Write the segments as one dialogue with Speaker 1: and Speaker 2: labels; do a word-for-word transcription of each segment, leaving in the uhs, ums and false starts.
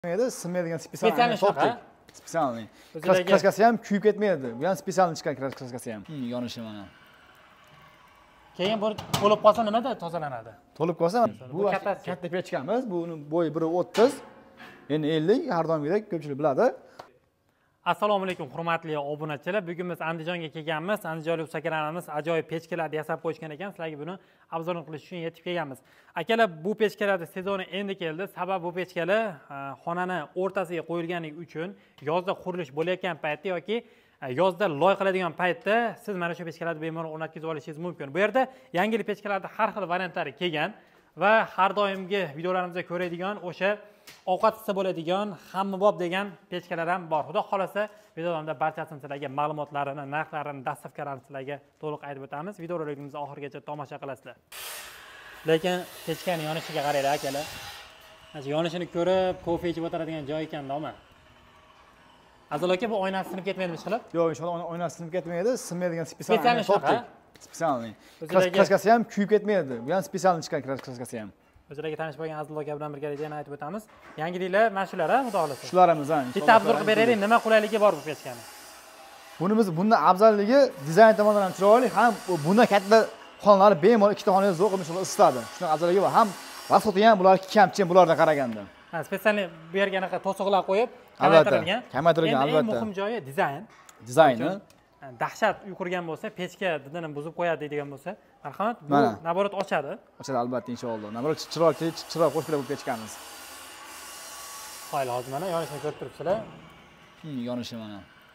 Speaker 1: edi, sinmaydigan spesialni topdik. Spesialni. Kraskasi ham kuyib ketmaydi. Bu ham spesialni chiqqan kraskasi ham. Yonishi mana.
Speaker 2: Keyin bu to'lib qolsa nimada tozalanadi?
Speaker 1: To'lib qolsa bu katta pechkamiz. Buni bo'yi bir o'ttiz, endi ellik, har doimgidek ko'pchilik biladi.
Speaker 2: Assalomu alaykum hurmatli obunachilar. Bugun biz Andijonga kelganmiz. Andijonlik ustakalarimiz ajoyib pechkalarni yasab qo'yishgan ekan. Sizlarga buni obzorni qilish uchun yetib kelganmiz. Akalar, bu pechkalarning sezoni endi keldi. Sabab bu pechkalar xonani o'rtasiga qo'yilganligi uchun yozda qurilish bo'layotgan paytda yoki yozda loy qiladigan paytda siz mana shu pechkalarni bemalol o'rnatkizib olishingiz mumkin. Bu yerda yangilik pechkalarda har xil variantlari kelgan va har doimgi videolarimizda ko'radigan o'sha ovqat isi bo'ladigan hammabob degan pechkalar ham bor. Xudo xolasa videoda barchasini sizlarga ma'lumotlarini, narxlarini, dastavkalarini sizlarga to'liq aytib o'tamiz. Videorolikimizni oxirigacha tomosha qilasizlar. Lekin pechkaning yonishiga qaranglar akalar. Mana yonishini ko'rib, kofe ichib o'tiradigan joy ekanda, ama Azal aka, bu oynasi sinib ketmaydimi hech qilib?
Speaker 1: Yo'q, inshaalloh oynasi sinib ketmaydi. Sinmaydigan spesialni topdik. Spesialni. Kraskasi ham kuyib ketmaydi. Bu ham spesialni chiqqan kraskasi ham.
Speaker 2: O'zlarga tanish bo'lgan Azal aka bilan birgalikda yana aytib o'tamiz. Yangiliklar mana shular, xudo xolasa.
Speaker 1: Shularimiz ham.
Speaker 2: Bitta obzor qilib beraylik, nima qulayligi bor bu pechkani?
Speaker 1: Bunimiz bundan afzalligi dizayn tomonidan ham chiroyli, ham bundan katta xonalari bemalol ikkita xonangiz zo'r qilib inshaalloh isitadi. Shunaqa afzalligi bor. Ham rasxoti ham bular kamchilik bulardan qaraganda.
Speaker 2: Ha, spesialni bu yerga anaqa to'siqlar qo'yib, kamaytirilgan.
Speaker 1: Kamaytirilgan, albatta.
Speaker 2: Eng muhim joyi dizayn.
Speaker 1: Dizayni.
Speaker 2: Dahshat uy qurgan bo'lsa, pechka didini buzib qo'yadi deydigan bo'lsa, marhamat, bu naborot ochadi.
Speaker 1: Ochadi albatta inshaalloh. Naborot chiroyli, chiroyli qo'shib bu pechkamiz.
Speaker 2: Qo'ylar hozir mana yonishini ko'rib turibsizlar.
Speaker 1: Hmm, yonishi mana.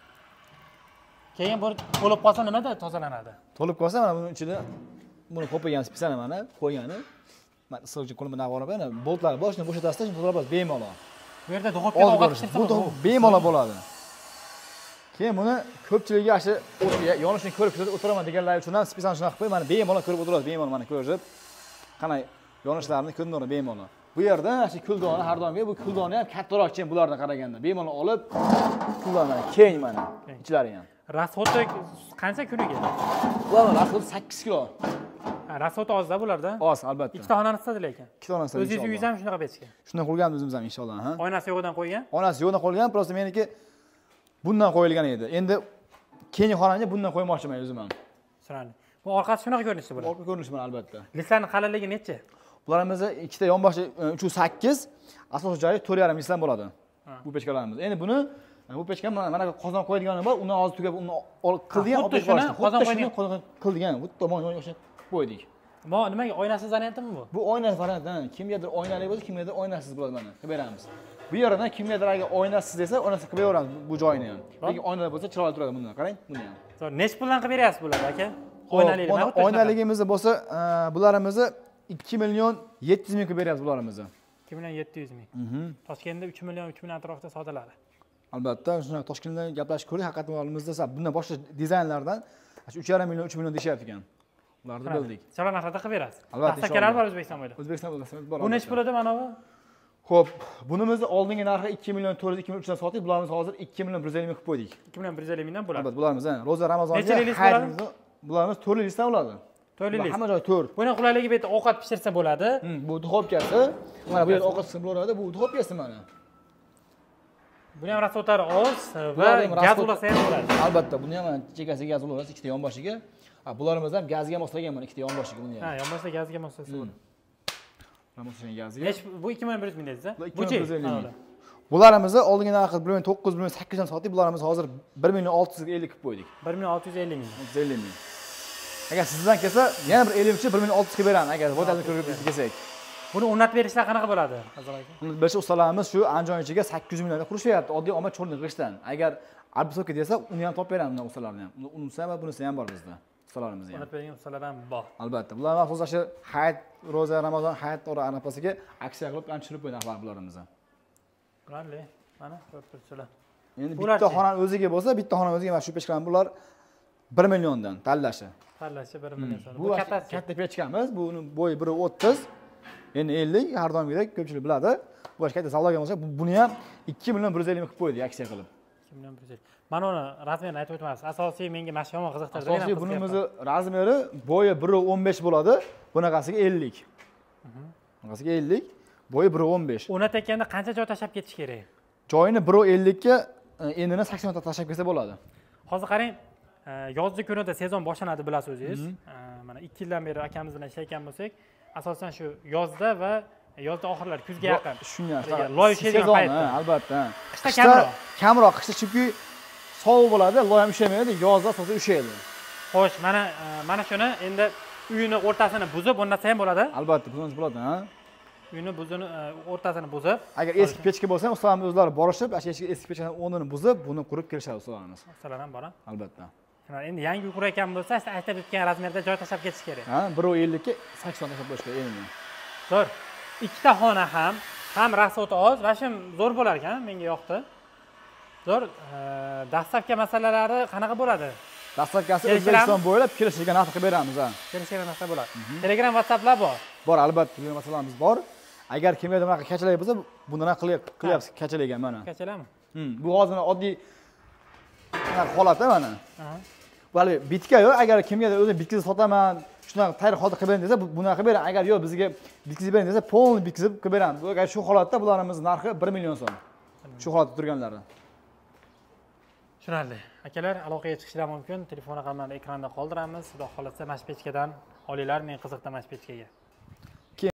Speaker 2: Keyin bu to'lib qolsa nimada tozalanadi?
Speaker 1: To'lib qolsa mana buning ichida buni qo'ygan spesialni mana qo'ygani. Mana issiqchi qo'lim bilan olib, mana boltlar boshini bo'shatasizda, shuni to'lab bemalol.
Speaker 2: Bu yerda duxovkaga ovqat pishirsa
Speaker 1: bu bemalol bo'ladi. Keyin buni ko'pchiligi yaxshi yonishini ko'rib o'tiraman deganlar uchun ham spesialni shunaqa qilib, mana bemalol ko'rib o'tiradi, bemalol mana ko'rib, qanday yonishlarini ko'rinadi bemalol. Bu yerda shu kuldoni har doimga bu kuldoni ham kattaroq chem bulardan qaraganda. Bemalol olib, kuldoni keng mana ichlari ham.
Speaker 2: Rasxoti qancha kuniga?
Speaker 1: Bular rasxoti sakkiz kilo.
Speaker 2: Rasxoti ozda bularda?
Speaker 1: Oz, albatta.
Speaker 2: Ikkita xonani isitadi lekin.
Speaker 1: Ikkita xonani isitadi.
Speaker 2: O'zingiz uyingiz ham shunaqa pechka?
Speaker 1: Shunday qilganmiz o'zimiz ham inshaalloh, ha.
Speaker 2: Oynasi yo'qdan qo'ygan?
Speaker 1: Oynasi yo'qdan qo'ygan, prosta meniki bundan qo'yilgan edi. Endi keyingi xonamga bundan qo'ymoqchiman o'zim ham.
Speaker 2: Tushunarli. Bu orqasi shunaqa ko'rinishda bo'ladi.
Speaker 1: Orqa ko'rinishi bilan albatta.
Speaker 2: Lislarning qalinligi necha?
Speaker 1: Bularimizni ikkita yonboshi uch nuqta sakkiz, asosiy joyi to'rt yarim lislar bo'ladi. Bu pechkalarimiz. Endi buni bu pechka mana qozon qo'yadiganim bor, undan hozir tugab uni qildigan,
Speaker 2: olib qo'yishdi. Qozon qo'ygan,
Speaker 1: qildigan. Bu tomonga o'xshab qo'ydik.
Speaker 2: Bu nimaga oynasiz variantimi bu?
Speaker 1: Bu oynasiz variantdan, kimgadir oynali bo'lsa, kimgadir oynasiz bo'ladi mana. Qilib beramiz. Bu yerdan kimgadir agar oynasiz desa, oynasiz qilib beramiz bu joyini ham. Lekin oynali bo'lsa chiroyli turadi bundan. Qarang, buni ham.
Speaker 2: Zo'r, nechta puldan qilib beryapsiz bularni aka? Oynaligi.
Speaker 1: Oynaligimiz bo'lsa, bularimizni ikki million yetti yuz ming qilib beryapmiz bularimizni.
Speaker 2: ikki million yetti yuz ming. Toshkentda uch million uch million atrofida sodalari.
Speaker 1: Albatta, shunday Toshkentda gaplashib ko'ring, haqiqatan olimizda esa bundan boshqa dizaynlardan uch yarim million, uch million deyapti ekan. Ularni bildik.
Speaker 2: Chiroyli narxda qilib berasiz.
Speaker 1: Albatta.
Speaker 2: Dastavkalar bor O'zbekiston bo'ylab.
Speaker 1: O'zbekiston bo'ylab bor.
Speaker 2: Bu necha pul edi mana bu?
Speaker 1: Xo'p, bunimizni oldingi narxi ikki million to'rt yuz, ikki million uch yuz sotdik. Bularimiz hozir ikki million bir yuz ellik ming qilib qo'ydik.
Speaker 2: ikki million bir yuz ellik mingdan bo'ladi.
Speaker 1: Albatta, bularimiz, ha. Ro'za Ramazonga
Speaker 2: hayitimizni
Speaker 1: bularimiz to'rt lisdan bo'ladi.
Speaker 2: to'rt lis.
Speaker 1: Hamma joy to'rt.
Speaker 2: Buni qulayligi bu yerda ovqat pishirsa bo'ladi.
Speaker 1: Bu duxovkasi. Mana bu yerda ovqat pishirsa bo'ladi. Bu duxovkasi mana.
Speaker 2: Buni ham rasxotlari oz va gaz ulasa ham bo'ladi.
Speaker 1: Albatta, buni ham chekasiga gaz ulasa ikkita yonboshiga. Ha, bularimiz ham gazga moslagan mana ikkita yonboshiga buni ham.
Speaker 2: Ha, yonboshida gazga moslasa bo'ladi.
Speaker 1: Mana moslagan gazga.
Speaker 2: Hech bu ikki million bir yuz ming dedingiz-a?
Speaker 1: Bu bularimizni oldingi narxi bir million to'qqiz yuz, bir million sakkiz yuzdan sotdik. Bularimiz hozir bir million olti yuz ellik qilib qo'ydik.
Speaker 2: bir million olti yuz ellik ming.
Speaker 1: olti yuz ellik ming. Agar sizdan kelsa, yana bir ellik ming, bir million olti yuz qilib beraman agar vodani ko'rib kelsak.
Speaker 2: Buni o'rnatib berishlar qanaqa bo'ladi, Azal aka?
Speaker 1: Buni bilish ustalarimiz shu Andijon ichiga sakkiz yuz millionda qurishyapti, oddiy omad cho'rni qilishdan. Agar arbisovka desa, uni ham topib beramiz bundan ustalarni ham. Unisi ham, bunisi ham bor bizda. Ustalarimiz ham.
Speaker 2: O'rnatib bergan ustalar ham bor.
Speaker 1: Albatta. Bular maxsus shu hayit, ro'za, Ramazon hayit ora arafasiga aksiya qilib ham tushirib qo'ydik narxlar bularimizni.
Speaker 2: Qanday? Mana ko'rib turibsizlar.
Speaker 1: Endi bitta xona o'ziga bo'lsa, bitta xona o'ziga mana shu pechkalar bular bir milliondan tanlashi.
Speaker 2: Tanlashi bir million so'm.
Speaker 1: Bu kattasi. Katta pechkamiz, buni bo'yi bir o'ttiz, endi ellik, har doimgidek ko'pchilik biladi. Bu boshqa katta savdoga bo'lsa, buni ham ikki million bir yuz ellik ming qilib qo'ydik aksiya qilib.
Speaker 2: ikki million bir yuz ellik. Mana uni razmerini aytib o'tamiz. Asosiy menga mana shu yomon qiziqtirdi.
Speaker 1: Asosiy bunimizni razmeri bo'yi bir o'n besh bo'ladi, bunaqasiga ellik. Bunaqasiga ellik. Bo'yi bir o'n besh.
Speaker 2: O'rnat etkanda qancha joy tashlab ketish kerak?
Speaker 1: Joyini bir ellik ga endini sakson ta tashlab kelsa bo'ladi.
Speaker 2: Hozir qarang, yozgi kunida sezon boshlanadi bilasiz o'zingiz. Mana ikki yildan beri akamiz bilan ishlayotgan bo'lsak, asosan shu yozda va yozda oxirlari kuzga yaqin.
Speaker 1: Shunday.
Speaker 2: Loy ishlaydigan paytda.
Speaker 1: Albatta.
Speaker 2: Qishda kamroq.
Speaker 1: Kamroq qishda chunki sovuq bo'ladi, loy ham ushlamaydi, yozda asosan ushlaydi.
Speaker 2: Xo'sh, mana mana shuni endi uyini o'rtasini buzib o'rnatsa ham bo'ladi?
Speaker 1: Albatta, buzib bo'ladi, ha.
Speaker 2: Uyni buzini o'rtasini buzib,
Speaker 1: agar eski pechka bo'lsa, ustolarimiz o'zlari borishib, eski eski pechkani o'rnini buzib, buni qurib kelishadi ustolarimiz.
Speaker 2: Masalan ham bor.
Speaker 1: Albatta.
Speaker 2: Endi yangi uy qurayotgan bo'lsa, aytib o'tgan razmerda joy tashlab ketish kerak.
Speaker 1: Ha, bir ellik ga sakson tashlab qo'yish kerak endi.
Speaker 2: Zo'r. Ikkita xona ham, ham rasxoti oz va shim zo'r bo'lar ekan, menga yoqdi. Zo'r. Dastlabki masalalari qanaqa bo'ladi?
Speaker 1: Dastlabkasi O'zbekiston bo'ylab kelishga narx beramiz, ha.
Speaker 2: Kelishga narx bo'ladi. Telegram, WhatsApplar bor.
Speaker 1: Bor, albatta, bu masalamiz bor. Agar kimgadir bunaqa kachalar bo'lsa, bundan qilyapsiz kachalarga mana.
Speaker 2: Kachalarmi?
Speaker 1: Hmm, bu hozir oddiy holat mana. Bu hali bitka-yu, agar kimgadir o'zi bitkizib sotaman, shunaqa tayyor holda qilib bering desa, bunaqa bering. Agar yo'q, bizga bitkizib bering desa, polni bitkizib qilib beramiz. Agar shu holatda bularimiz narxi bir million so'm. Shu holatda turganlari.
Speaker 2: Tushunarli. Akalar, aloqaga chiqishlar mumkin. Telefon raqamlarini ekranda qoldiramiz. Xudo xolasa mashpechkadan olinglar, men qiziqdim mashpechkaga.